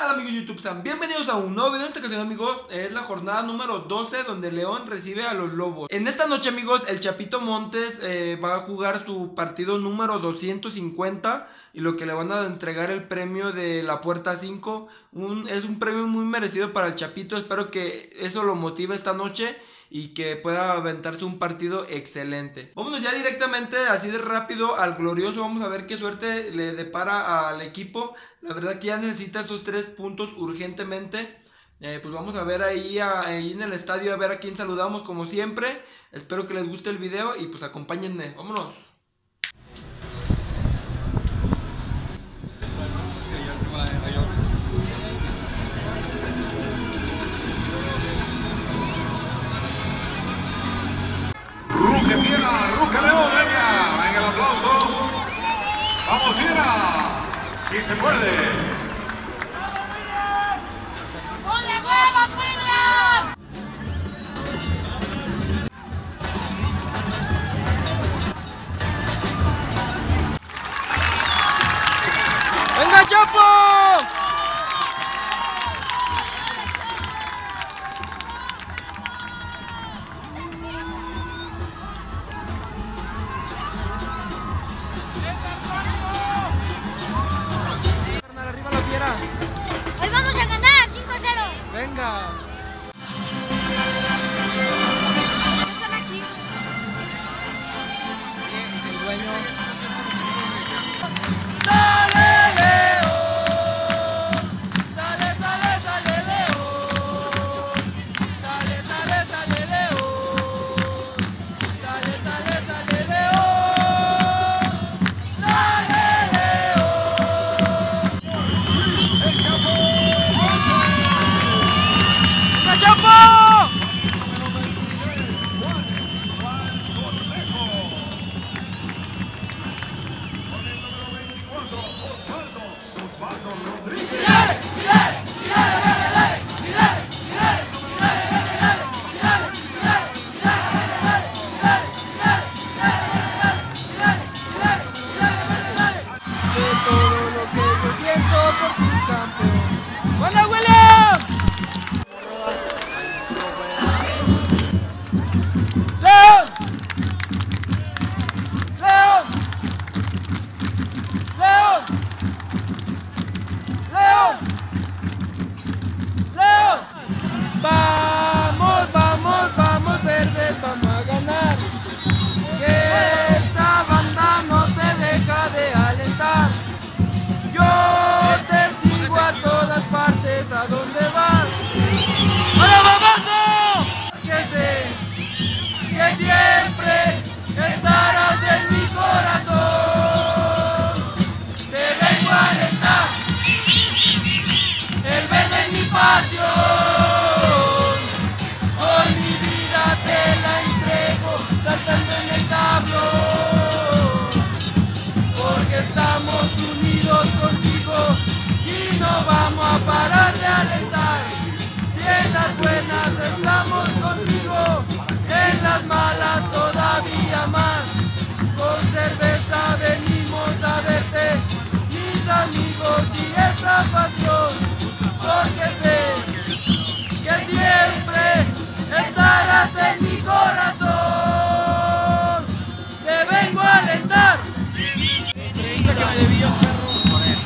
tal amigos de YouTube? Sean bienvenidos a un nuevo video. En esta ocasión amigos es la jornada número 12 donde León recibe a los Lobos. En esta noche amigos el Chapito Montes va a jugar su partido número 250 y lo que le van a entregar el premio de la puerta 5. Es un premio muy merecido para el Chapito. Espero que eso lo motive esta noche y que pueda aventarse un partido excelente. Vámonos ya directamente, así de rápido, al glorioso. Vamos a ver qué suerte le depara al equipo. La verdad que ya necesita esos 3 puntos urgentemente. Pues vamos a ver ahí en el estadio, a ver a quién saludamos como siempre. Espero que les guste el video y pues acompáñenme. Vámonos. Ruque Fiera, Ruque León, venga, en el aplauso. Vamos Fiera, si se puede. ¡Ponle huevos, William! ¡Venga, Chapo! Arriba la Fiera. Hoy vamos a ganar 5-0. Venga. Es el dueño. ¡Sale León! ¡Sale, sale, sale León! ¡Sale, sale, sale León! ¡Sale, sale, sale León! ¡Sale León! ¡Venga, Chapo! ¡Hola, William! ¡León! ¡León! ¡León! ¡León! ¡León! ¡Vamos, vamos, vamos, verdes! ¡Vamos a ganar! ¡Que esta banda no se deja de alentar! ¡Yo te sigo a todas partes! ¿A dónde vas? ¡Ahora vamos! Que sé que siempre estarás en mi corazón. Te vengo a alentar, el verde es mi pasión. Hoy mi vida te la entrego, saltando en el tablón. Porque estamos unidos contigo y no vamos a parar de alentar. Si en las buenas estamos contigo, en las malas todavía más. Con cerveza venimos a verte, mis amigos, y esta pasión. Porque sé que siempre estarás en mi corazón. Te vengo a alentar. Estrellita que me debías, perro. Por eso.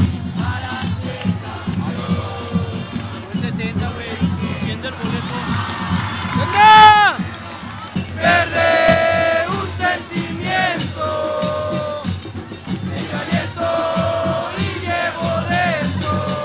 El 70, güey. Siendo el boleto. ¡Venga! Verde, un sentimiento. Me caliento y llevo dentro.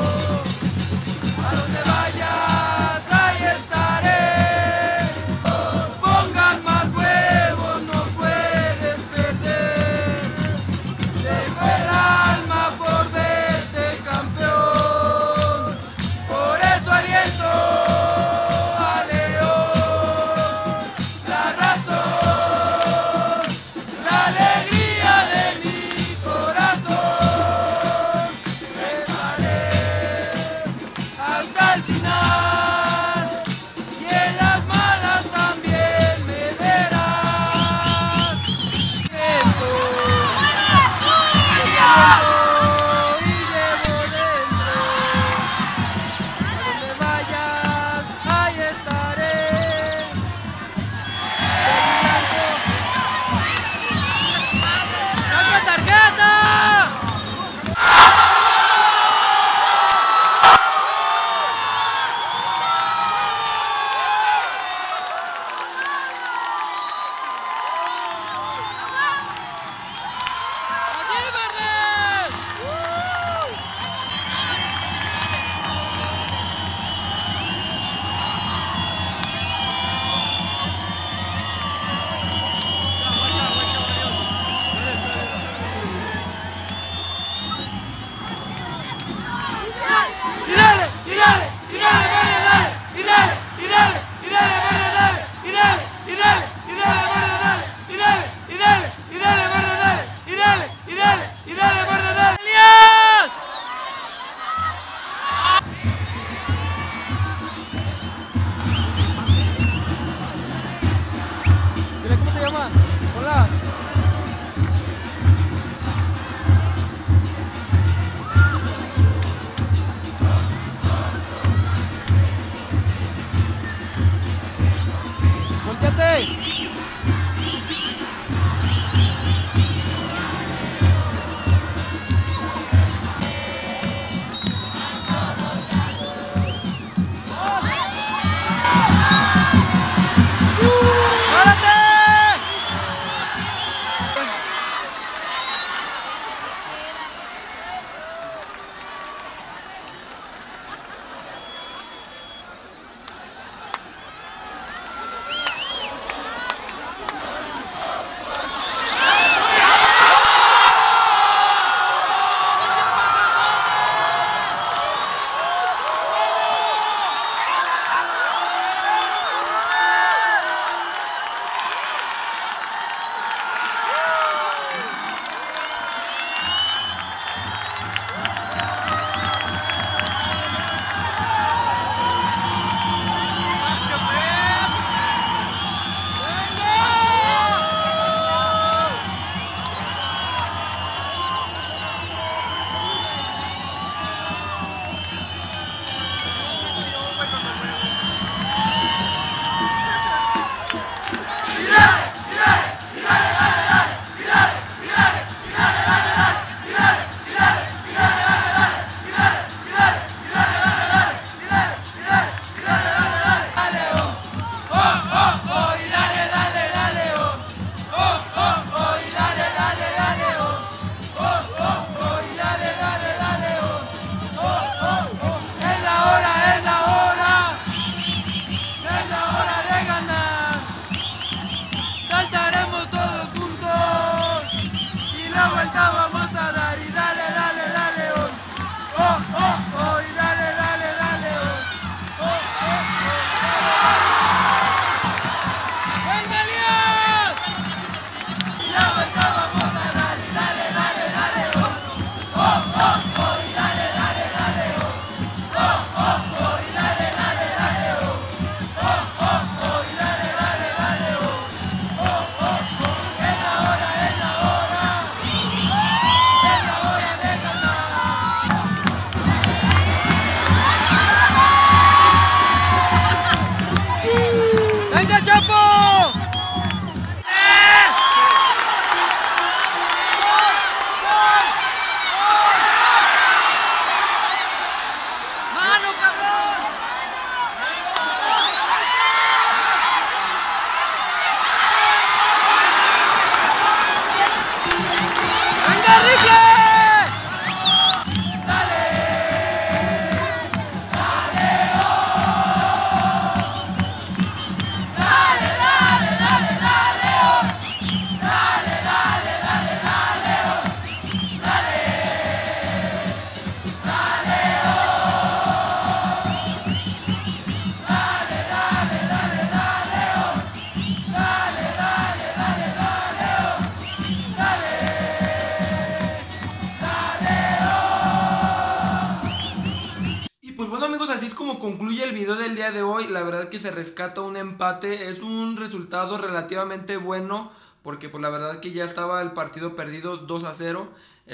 bueno amigos, así es como concluye el video del día de hoy. La verdad que se rescata un empate, es un resultado relativamente bueno, porque pues la verdad que ya estaba el partido perdido 2-0.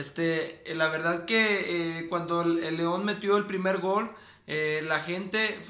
La verdad que cuando el León metió el primer gol, la gente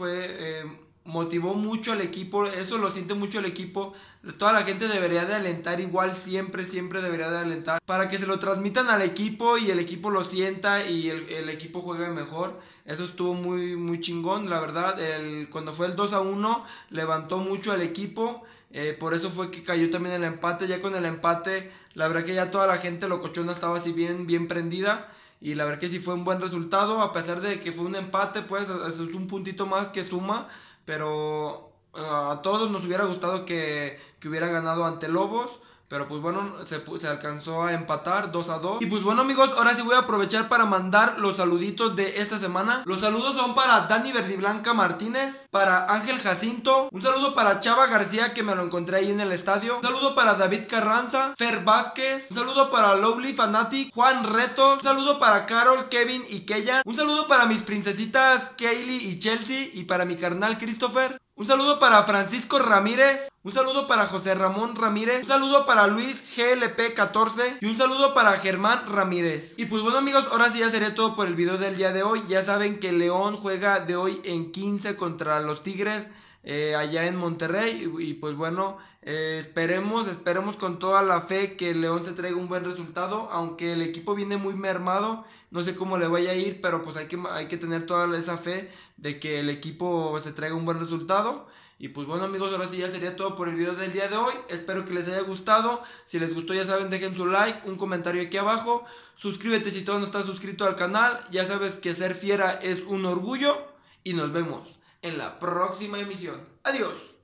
motivó mucho al equipo, eso lo siente mucho el equipo. Toda la gente debería de alentar igual, siempre debería de alentar, para que se lo transmitan al equipo y el equipo lo sienta y el equipo juegue mejor. Eso estuvo muy chingón, la verdad. Cuando fue el 2-1 levantó mucho al equipo. Por eso fue que cayó también el empate. Ya con el empate, la verdad que ya toda la gente locochona estaba así bien prendida. Y la verdad que sí fue un buen resultado. A pesar de que fue un empate, pues es un puntito más que suma. Pero a todos nos hubiera gustado que hubiera ganado ante Lobos. Pero pues bueno, se alcanzó a empatar 2-2. Y pues bueno amigos, ahora sí voy a aprovechar para mandar los saluditos de esta semana. Los saludos son para Dani Verdiblanca Martínez, para Ángel Jacinto, un saludo para Chava García, que me lo encontré ahí en el estadio, un saludo para David Carranza, Fer Vázquez, un saludo para Lovely Fanatic, Juan Retos, un saludo para Carol, Kevin y Keya, un saludo para mis princesitas Kaylee y Chelsea, y para mi carnal Christopher. Un saludo para Francisco Ramírez, un saludo para José Ramón Ramírez, un saludo para Luis GLP14 y un saludo para Germán Ramírez. Y pues bueno amigos, ahora sí ya sería todo por el video del día de hoy. Ya saben que León juega de hoy en 15 contra los Tigres allá en Monterrey. Y pues bueno, esperemos con toda la fe que el León se traiga un buen resultado, aunque el equipo viene muy mermado. No sé cómo le vaya a ir, pero pues hay que tener toda esa fe de que el equipo se traiga un buen resultado. Y pues bueno amigos, ahora sí ya sería todo por el video del día de hoy. Espero que les haya gustado. Si les gustó, ya saben, dejen su like, un comentario aquí abajo. Suscríbete si todavía no estás suscrito al canal. Ya sabes que ser fiera es un orgullo. Y nos vemos en la próxima emisión. Adiós.